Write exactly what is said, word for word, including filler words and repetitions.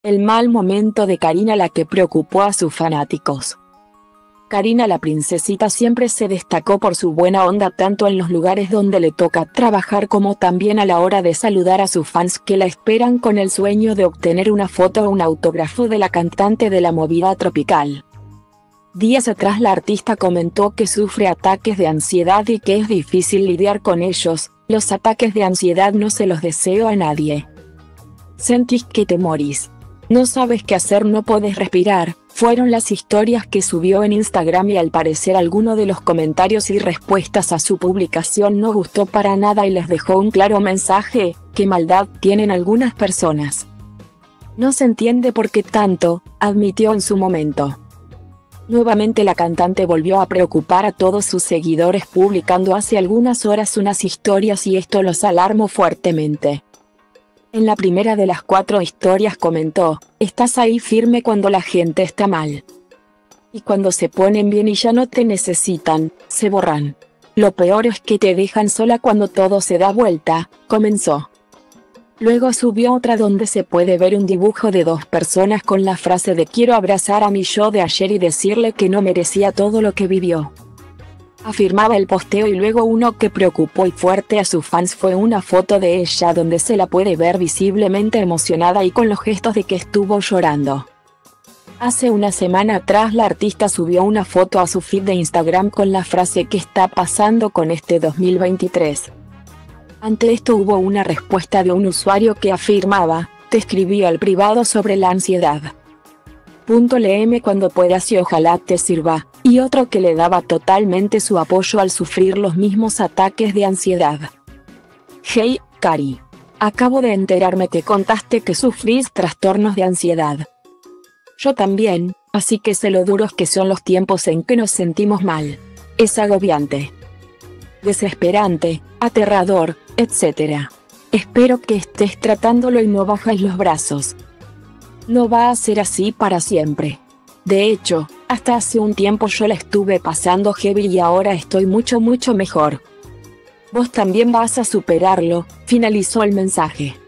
El mal momento de Karina, la que preocupó a sus fanáticos. Karina la princesita siempre se destacó por su buena onda tanto en los lugares donde le toca trabajar como también a la hora de saludar a sus fans que la esperan con el sueño de obtener una foto o un autógrafo de la cantante de la movida tropical. Días atrás la artista comentó que sufre ataques de ansiedad y que es difícil lidiar con ellos. Los ataques de ansiedad no se los deseo a nadie. Sentís que te morís. No sabes qué hacer, no podés respirar, fueron las historias que subió en Instagram y al parecer alguno de los comentarios y respuestas a su publicación no gustó para nada y les dejó un claro mensaje: qué maldad tienen algunas personas. No se entiende por qué tanto, admitió en su momento. Nuevamente la cantante volvió a preocupar a todos sus seguidores publicando hace algunas horas unas historias y esto los alarmó fuertemente. En la primera de las cuatro historias comentó: estás ahí firme cuando la gente está mal. Y cuando se ponen bien y ya no te necesitan, se borran. Lo peor es que te dejan sola cuando todo se da vuelta, comenzó. Luego subió otra donde se puede ver un dibujo de dos personas con la frase de quiero abrazar a mi yo de ayer y decirle que no merecía todo lo que vivió. Afirmaba el posteo y luego uno que preocupó y fuerte a sus fans fue una foto de ella donde se la puede ver visiblemente emocionada y con los gestos de que estuvo llorando. Hace una semana atrás la artista subió una foto a su feed de Instagram con la frase ¿qué está pasando con este dos mil veintitrés? Ante esto hubo una respuesta de un usuario que afirmaba: te escribí al privado sobre la ansiedad. Punto léeme cuando puedas y ojalá te sirva, y otro que le daba totalmente su apoyo al sufrir los mismos ataques de ansiedad. Hey, Cari. Acabo de enterarme que contaste que sufrís trastornos de ansiedad. Yo también, así que sé lo duros que son los tiempos en que nos sentimos mal. Es agobiante, desesperante, aterrador, etcétera. Espero que estés tratándolo y no bajes los brazos. No va a ser así para siempre. De hecho, hasta hace un tiempo yo la estuve pasando heavy y ahora estoy mucho mucho mejor. Vos también vas a superarlo, finalizó el mensaje.